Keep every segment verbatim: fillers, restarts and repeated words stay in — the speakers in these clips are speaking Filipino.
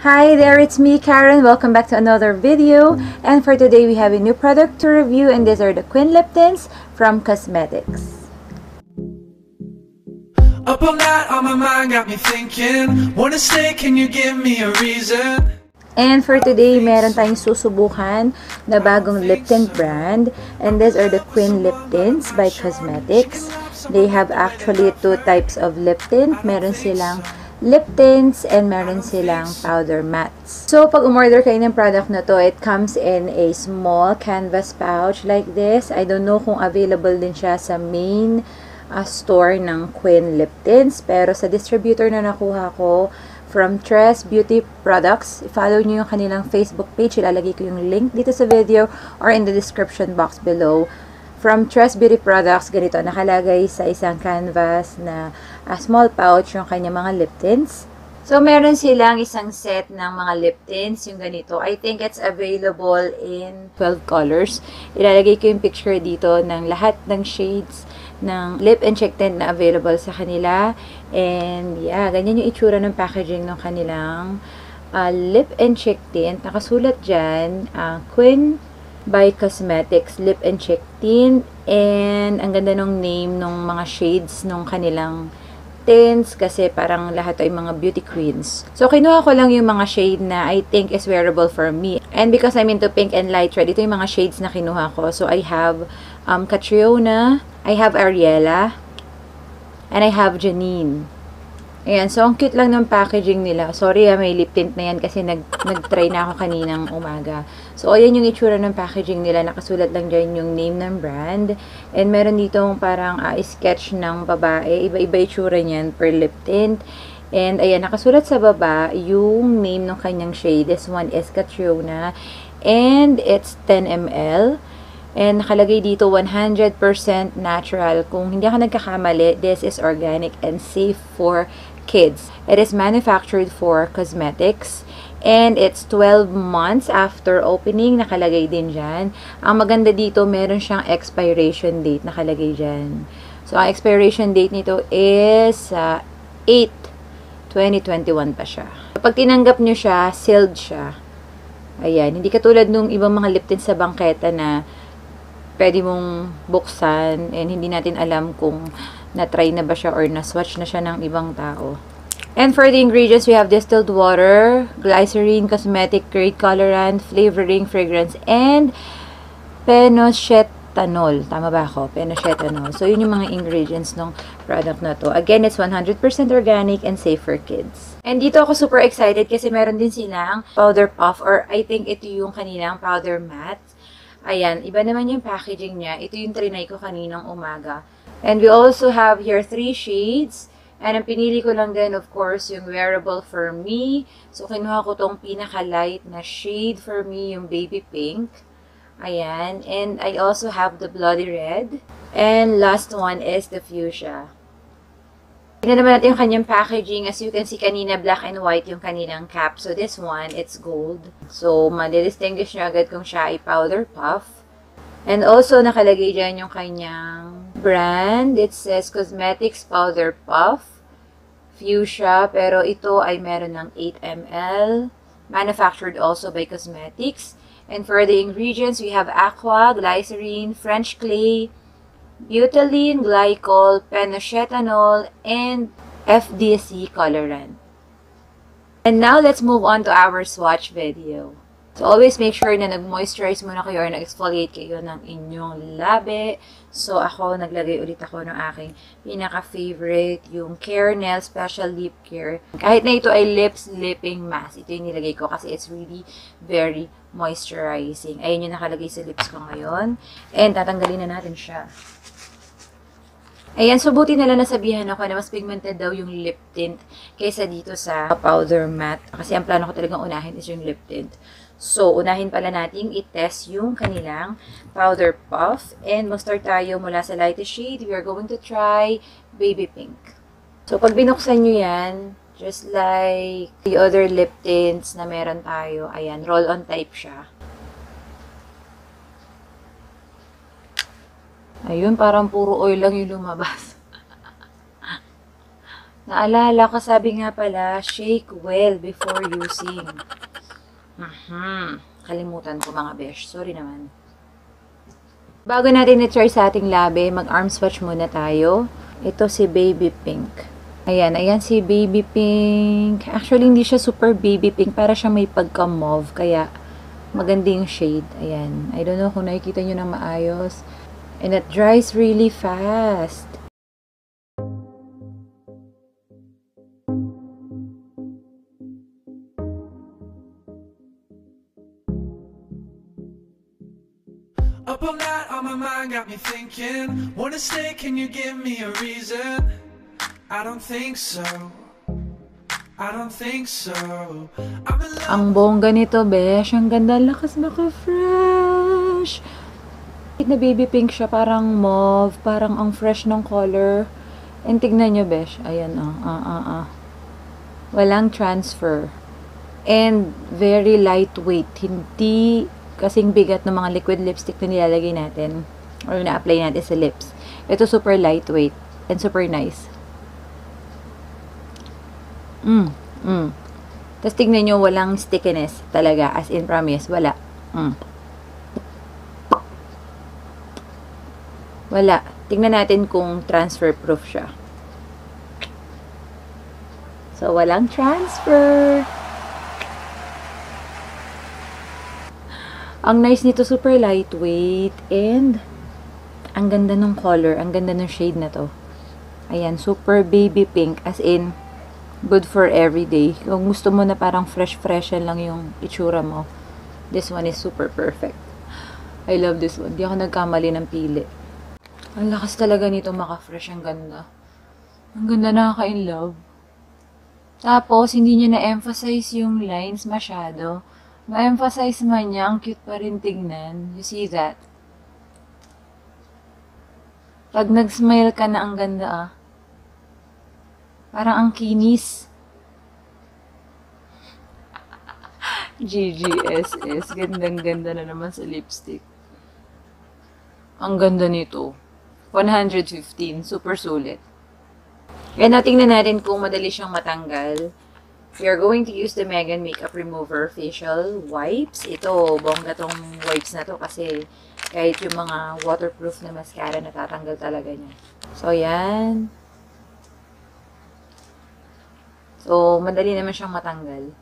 Hi there, it's me Karen. Welcome back to another video. And for today we have a new product to review, and these are the Quinn Lip Tints from Cosmetics. Up all night on my mind, got me thinking. Wanna stay, can you give me a reason? And for today, meron tayong susubukan na bagong lip tint brand. And these are the Quinn Lip Tints by Cosmetics. They have actually two types of lip tint. Meron silang lip tints and meron silang powder mattes. So, pag umorder kayo ng product na to, it comes in a small canvas pouch like this. I don't know kung available din siya sa main uh, store ng Quinn Lip Tints. Pero sa distributor na nakuha ko, from Tres Beauty Products. I-follow nyo yung kanilang Facebook page. Ilalagay ko yung link dito sa video or in the description box below. From Tres Beauty Products, ganito, nakalagay sa isang canvas na uh, small pouch yung kanyang mga lip tints. So, meron silang isang set ng mga lip tints, yung ganito. I think it's available in twelve colors. Ilalagay ko yung picture dito ng lahat ng shades ng lip and cheek tint na available sa kanila. And yeah, ganyan yung itsura ng packaging ng kanilang uh, lip and cheek tint. Nakasulat dyan, uh, Quinn by Cosmetics Lip and Cheek Tint. And ang ganda ng name ng mga shades ng kanilang tints kasi parang lahat ay mga beauty queens. So, kinuha ko lang yung mga shade na I think is wearable for me. And because I'm into pink and light red, ito yung mga shades na kinuha ko. So, I have um, Catriona, I have Ariella, and I have Janine. Ayan, so ang cute lang ng packaging nila. Sorry ah, may lip tint na yan kasi nag, nag-try na ako kaninang umaga. So, ayan yung itsura ng packaging nila. Nakasulat lang dyan yung name ng brand. And meron ditong parang uh, sketch ng babae. Iba-iba itsura niyan per lip tint. And ayan, nakasulat sa baba yung name ng kanyang shade. This one is Catriona. And it's ten milliliters. And nakalagay dito one hundred percent natural. Kung hindi ako nagkakamali, this is organic and safe for kids. It is manufactured for cosmetics. And it's twelve months after opening. Nakalagay din dyan. Ang maganda dito, meron siyang expiration date. Nakalagay dyan. So, ang expiration date nito is uh, eight twenty twenty-one pa siya. Pag tinanggap nyo siya, sealed siya. Ayan. Hindi katulad nung ibang mga lip tint sa bangketa na pwede mong buksan and hindi natin alam kung na-try na ba siya or na-swatch na siya ng ibang tao. And for the ingredients, we have distilled water, glycerine, cosmetic grade colorant, flavoring, fragrance, and penocetanol. Tama ba ako? Penocetanol. So, yun yung mga ingredients ng product na to. Again, it's one hundred percent organic and safe for kids. And dito ako super excited kasi meron din silang powder puff, or I think ito yung kanilang powder matte. Ayan, iba naman yung packaging niya. Ito yung trinay ko kaninang umaga. And we also have here three shades. And ang pinili ko lang din, of course, yung wearable for me. So, kinuha ko tong pinaka-light na shade for me, yung baby pink. Ayan. And I also have the bloody red. And last one is the fuchsia. Tignan naman natin yung kanyang packaging. As you can see, kanina black and white yung kanilang cap. So, this one, it's gold. So, madidistinguish nyo agad kung siya ay powder puff. And also, nakalagay dyan yung kanyang brand. It says Cosmetics Powder Puff Fuchsia. Pero ito ay meron ng eight milliliters. Manufactured also by Cosmetics. And for the ingredients, we have aqua, glycerine, French clay, butylene glycol, penocetanol, and F D C colorant. And now, let's move on to our swatch video. So, always make sure na nag-moisturize muna kayo or nag-exfoliate kayo ng inyong labi. So, ako, naglagay ulit ako ng aking pinaka-favorite, yung Care Nail Special Lip Care. Kahit na ito ay lips lipping mask, ito yung nilagay ko kasi it's really very moisturizing. Ayun yung nakalagay sa lips ko ngayon. And tatanggalin na natin siya. Ayan, so buti nila nasabihan ako na mas pigmented daw yung lip tint kaysa dito sa powder matte. Kasi ang plano ko talagang unahin is yung lip tint. So, unahin pala natin i-test yung kanilang powder puff. And mag-start tayo mula sa lightest shade. We are going to try baby pink. So, pag binuksan nyo yan, just like the other lip tints na meron tayo, ayan, roll-on type siya. Ayun, parang puro oil lang yung lumabas. Naalala ko, sabi nga pala, shake well before using. Mhm. Kalimutan ko mga besh. Sorry naman. Bago natin i-try sa ating labi, mag-arm swatch muna tayo. Ito si Baby Pink. Ayan, ayan si Baby Pink. Actually, hindi siya super Baby Pink. Para siya may pagka-mauve. Kaya, maganda yung shade. Ayan. I don't know kung nakikita nyo ng maayos. And it dries really fast. Up all night on my mind, got me thinking. Wanna stay, can you give me a reason? I don't think so. I don't think so. I'm in love. Ang bongga nito, besh. Ang ganda, lakas maka-fresh. Na baby pink siya, parang mauve, parang ang fresh ng color. And tignan nyo, besh. Ayan, oh. Ah, ah, ah. Walang transfer. And very lightweight. Hindi kasing bigat ng mga liquid lipstick na nilalagay natin or na-apply natin sa lips. Ito super lightweight and super nice. Mm, mm. Tapos tignan nyo, walang stickiness talaga. As in, promise, wala. Mm. Wala. Tignan natin kung transfer proof siya. So, walang transfer. Ang nice nito, super lightweight, and ang ganda ng color, ang ganda ng shade na to. Ayan, super baby pink, as in, good for everyday. Kung gusto mo na parang fresh-fresh lang yung itsura mo, this one is super perfect. I love this one. Di ako nagkamali ng pili. Ang lakas talaga nito maka-fresh, ang ganda. Ang ganda, nakaka-in love. Tapos, hindi niya na-emphasize yung lines masyado. Ma-emphasize man niya, ang cute pa rin tignan. You see that? Pag nag-smile ka na, ang ganda ah. Parang ang kinis. G G S S. Gandang-ganda na naman sa lipstick. Ang ganda nito. one hundred fifteen. Super sulit. Kaya natingnan natin kung madali siyang matanggal. We are going to use the Megan Makeup Remover Facial Wipes. Ito, bongga tong wipes na to kasi kahit yung mga waterproof na mascara, natatanggal talaga niya. So, yan. So, madali naman siyang matanggal.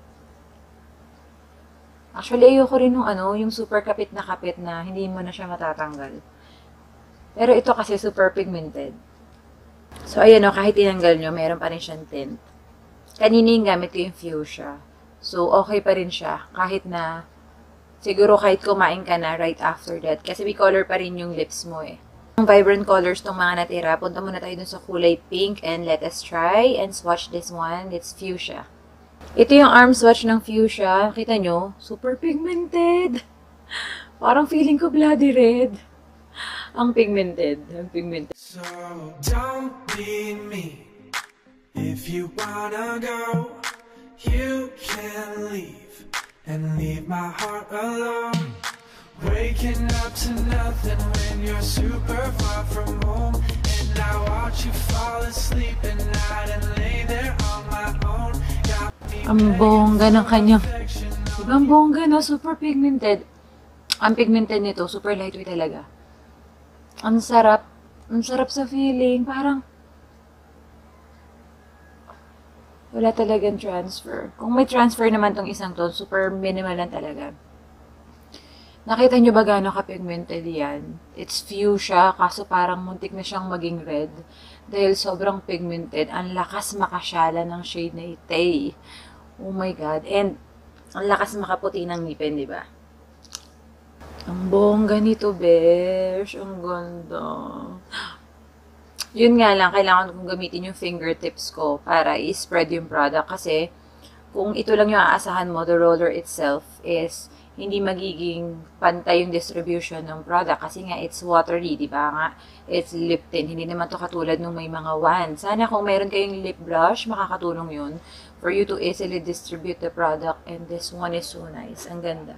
Actually, ayoko rin yung ano, yung super kapit na kapit na hindi mo na siya matatanggal. Pero ito kasi super pigmented. So, ayan o, kahit tinanggal nyo, mayroon pa rin siyang tint. Kanina yung gamit ko yung fuchsia. So, okay pa rin siya. Kahit na, siguro kahit kumain ka na right after that. Kasi may color pa rin yung lips mo eh. Ang vibrant colors tong mga natira. Punta muna tayo dun sa kulay pink and let us try and swatch this one. It's fuchsia. Ito yung arm swatch ng fuchsia. Kita nyo? Super pigmented. Parang feeling ko bloody red. Ang pigmented. Ang pigmented. So don't be me. If you wanna go, you can leave and leave my heart alone. Waking up to nothing when you're super far from home, and I watch you fall asleep at night and lay there on my own. Ang bongga ng kanyang, diba ang bongga no? Super pigmented. Ang pigmented nito, super lightweight talaga. Ang sarap. Ang sarap sa feeling. Parang, wala talagang transfer. Kung may transfer naman tong isang to, super minimal lang talaga. Nakita nyo ba gano'ng ka-pigmented yan? It's fuchsia, kaso parang muntik na siyang maging red. Dahil sobrang pigmented, ang lakas makasyala ng shade na ite. Oh my God. And, ang lakas makaputi ng ngipin, di ba? Ang bongga nito, besh. Ang ganda. Yun nga lang, kailangan kong gamitin yung fingertips ko para i-spread yung product. Kasi, kung ito lang yung aasahan mo, the roller itself is hindi magiging pantay yung distribution ng product. Kasi nga, it's watery, di ba nga? It's lip tint. Hindi naman to katulad nung may mga wand. Sana kung mayroon kayong lip brush, makakatulong yun for you to easily distribute the product. And this one is so nice. Ang ganda.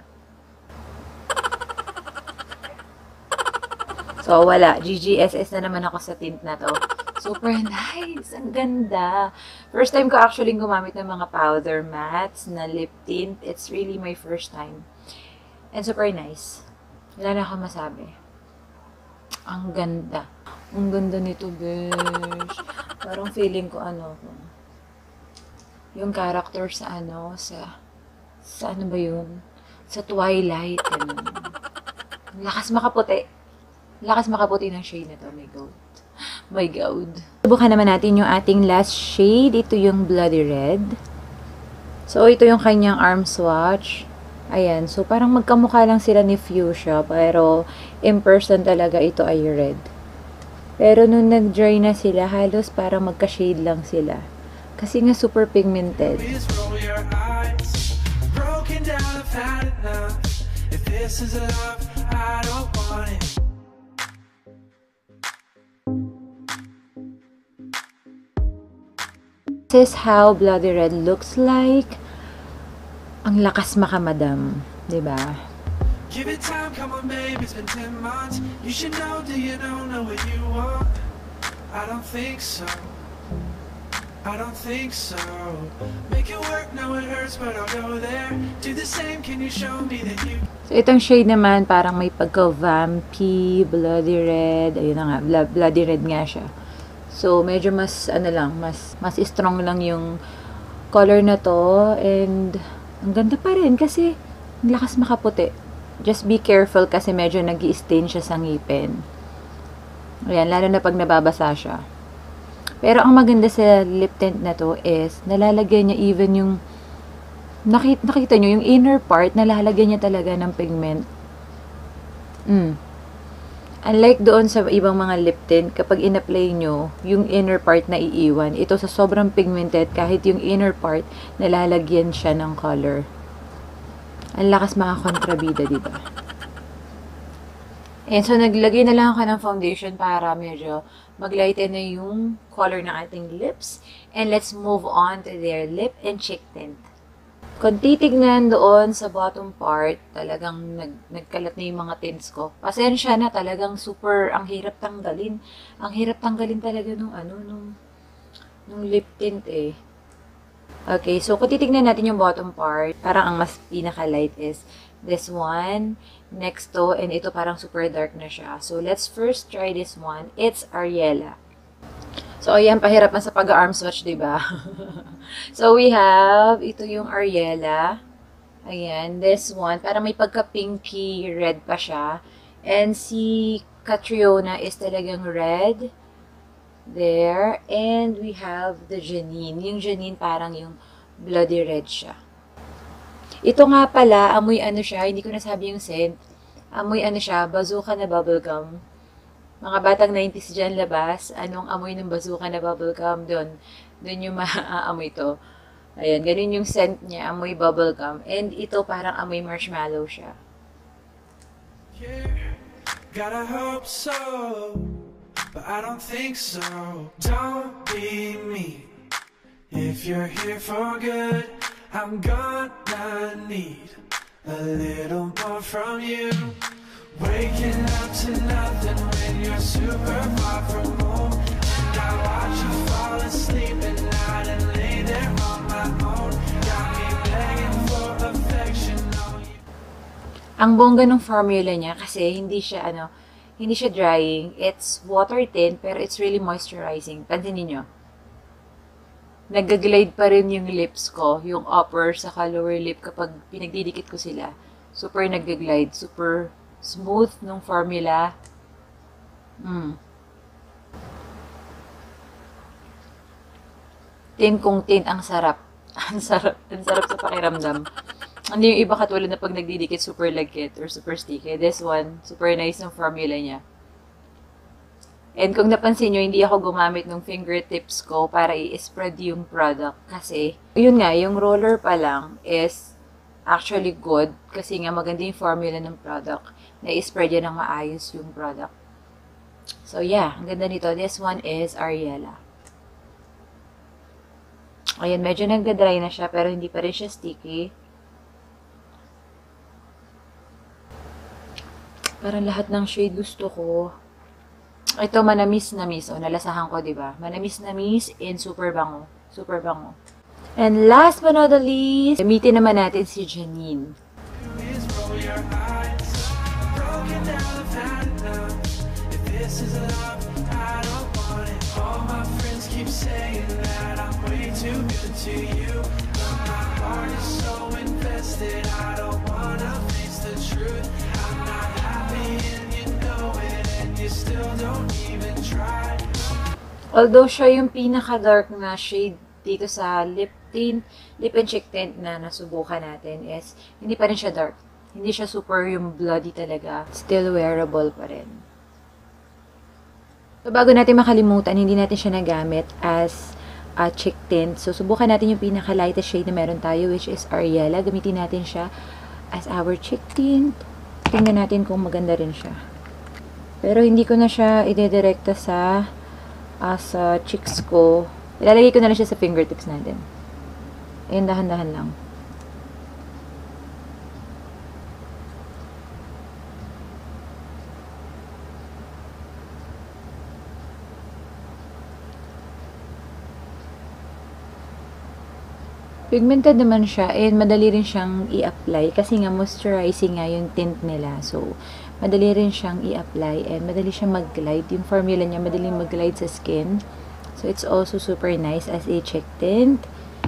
So, wala. G G S S na naman ako sa tint na to. Super nice. Ang ganda. First time ko actually gumamit ng mga powder mattes na lip tint. It's really my first time. And super nice. Wala na ako masabi. Ang ganda. Ang ganda nito, besh. Parang feeling ko ano ko. Yung character sa ano, sa, sa ano ba yun? Sa Twilight. Ganun. Lakas makaputi. Lakas makaputi ng shade na to. Oh my God. My God. Subukan naman natin yung ating last shade. Ito yung Bloody Red. So, ito yung kanyang arm swatch. Ayan. So, parang magkamukha lang sila ni Fuchsia. Pero, in person talaga, ito ay red. Pero, nung nag-dry na sila, halos parang magka-shade lang sila. Kasi nga super pigmented. This is how Bloody Red looks like. Ang lakas makamadam, di ba? Give it time, come on babe, it's been ten months. You should know, do you know, know what you want? I don't think so. I don't think so. Make it work, no it hurts, but I'll go there. Do the same, can you show me that you... So, itong shade naman, parang may pagka-vampy, Bloody Red. Ayun na nga, Bloody Red nga siya. So, medyo mas, ano lang, mas, mas strong lang yung color na to. And, ang ganda pa rin kasi ang lakas makaputi. Just be careful kasi medyo nag-i-stain siya sa ngipin. Ayan, lalo na pag nababasa siya. Pero, ang maganda sa lip tint na to is, nalalagyan niya even yung, nakita, nakita nyo, yung inner part, nalalagyan niya talaga ng pigment. Mm. Unlike doon sa ibang mga lip tint, kapag in-apply nyo, yung inner part na iiwan. Ito sa sobrang pigmented, kahit yung inner part, nalalagyan siya ng color. Ang lakas mga kontrabida, diba? And so, naglagay na lang ako ng foundation para medyo mag-lighten na yung color ng ating lips. And let's move on to their lip and cheek tint. Kung titignan doon sa bottom part, talagang nag, nagkalat na yung mga tints ko. Pasensya na, talagang super, ang hirap tanggalin. Ang hirap tanggalin talaga nung ano, nung, nung lip tint eh. Okay, so kung titignan natin yung bottom part, parang ang mas pinaka-light is this one, next to, and ito parang super dark na siya. So let's first try this one. It's Ariella. So, ayan, pahirapan sa pag-arm swatch, diba? So, we have, ito yung Ariella. Ayan, this one. Parang may pagka-pinky red pa siya. And si Catriona is talagang red. There. And we have the Janine. Yung Janine parang yung bloody red siya. Ito nga pala, amoy ano siya, hindi ko nasabi yung scent. Amoy ano siya, bazooka na bubblegum. Mga batang nineties dyan labas, anong amoy ng bazooka na bubblegum doon? Doon yung maaamoy to. Ayan, ganun yung scent niya, amoy bubblegum. And ito parang amoy marshmallow siya. Yeah, gotta hope so, but I don't think so. Don't be mean. If you're here for good, I'm gonna need a little more from you. Waking up to nothing when you're super far from home. And I watch you fall asleep at night and lay there on my own. Got me begging for affection. Oh, you... Ang bongga ng formula niya kasi hindi siya ano, hindi siya drying. It's water tint pero it's really moisturizing. Pansinin niyo. Nag-glide pa rin yung lips ko, yung upper sa lower lip kapag pinagdidikit ko sila. Super nag-glide, super smooth nung formula. Mm. Tin kung tin, ang sarap. Ang sarap. Ang sarap sa pakiramdam. Hindi yung iba katulad na pag nagdidikit super lagkit or super sticky. This one, super nice ng formula niya. And kung napansin nyo, hindi ako gumamit ng fingertips ko para i-spread yung product. Kasi, yun nga, yung roller pa lang is actually good kasi nga maganda yung formula ng product. Na-spread yan ng maayos yung product. So, yeah. Ang ganda nito. This one is Ariella. Ayan, medyo nagda-dry na siya pero hindi pa rin siya sticky. Parang lahat ng shade gusto ko. Ito, manamis-namis. O, nalasahan ko, diba? Manamis-namis and super bango. Super bango. And last but not the least, gamitin naman natin si Janine. Although siya yung pinaka-dark na shade dito sa lip tint, lip and cheek tint na nasubukan natin is, hindi pa rin siya dark. Hindi siya super yung bloody talaga. Still wearable pa rin. So, bago natin makalimutan, hindi natin siya nagamit as a cheek tint. So, subukan natin yung pinaka-lightest shade na meron tayo, which is Ariella. Gamitin natin siya as our cheek tint. Tingnan natin kung maganda rin siya. Pero hindi ko na siya idedirekta sa as uh, cheeks ko. Ilalagay ko na lang siya sa fingertips natin. Ayun, dahan-dahan lang. Pigmented naman siya and madali rin siyang i-apply kasi nga moisturizing nga yung tint nila. So, madali rin siyang i-apply and madali siyang mag-glide. Yung formula niya madali mag-glide sa skin. So, it's also super nice as a cheek tint.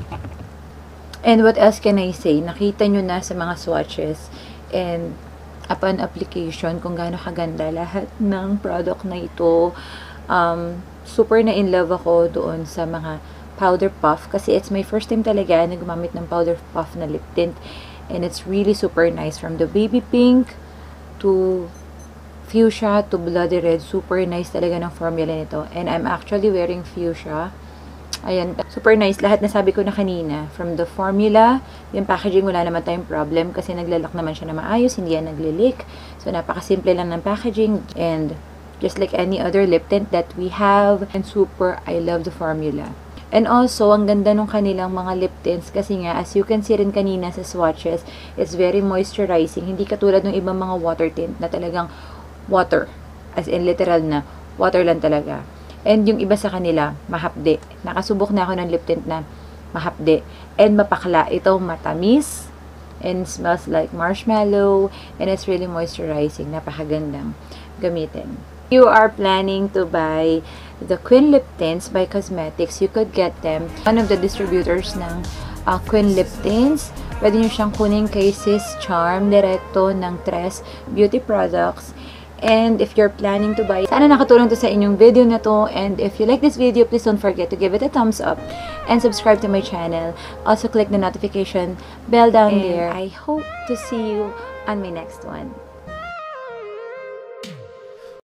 And what else can I say? Nakita nyo na sa mga swatches and upon application kung gaano kaganda lahat ng product na ito. Um, super na in love ako doon sa mga powder puff kasi it's my first time talaga na gumamit ng powder puff na lip tint and it's really super nice from the baby pink to fuchsia to bloody red. Super nice talaga ng formula nito and I'm actually wearing fuchsia. Ayan, super nice. Lahat na sabi ko na kanina from the formula, yung packaging wala naman tayong problem kasi naglalak naman siya na maayos, hindi yan naglilik. So napakasimple lang ng packaging and just like any other lip tint that we have and super I love the formula. And also, ang ganda nung kanilang mga lip tints kasi nga, as you can see rin kanina sa swatches, it's very moisturizing. Hindi katulad ng ibang mga water tint na talagang water. As in, literal na. Water lang talaga. And yung iba sa kanila, mahapde. Nakasubok na ako ng lip tint na mahapde. And mapakla. Ito matamis. And smells like marshmallow. And it's really moisturizing. Napakagandang gamitin. You are planning to buy the Queen Lip Tints by Cosmetics, you could get them. One of the distributors ng uh, Queen Lip Tints. Pwede nyo siyang kunin kay Sis Charm, direkto ng Tres Beauty Products. And if you're planning to buy, sana nakatulong to sa inyong video na to. And if you like this video, please don't forget to give it a thumbs up and subscribe to my channel. Also click the notification bell down and there. I hope to see you on my next one.